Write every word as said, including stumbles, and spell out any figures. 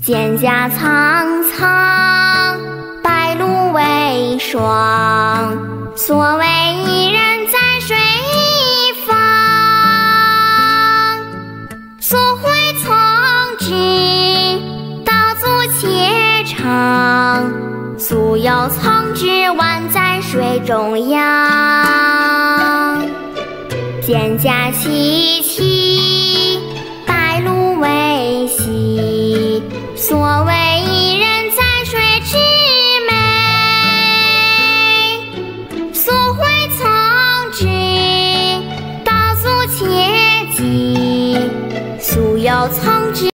蒹葭苍苍，白露为霜。所谓伊人在水一方，溯洄从之，道阻且长。溯游从之，宛在水中央。蒹葭萋萋，白露为稀。所谓伊人在水之湄，溯洄从之，道阻且疾。溯游从之。